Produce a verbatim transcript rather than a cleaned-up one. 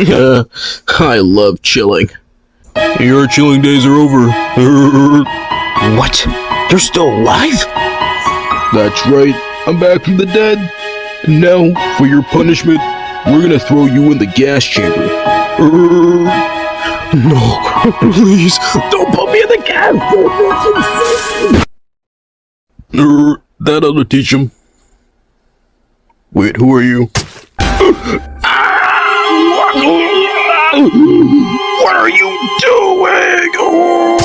Uh, I love chilling. Your chilling days are over. What? You're still alive? That's right. I'm back from the dead. And now, for your punishment, we're gonna throw you in the gas chamber. No, please, don't put me in the gas chamber. That ought to teach him. Wait, who are you? What are you doing?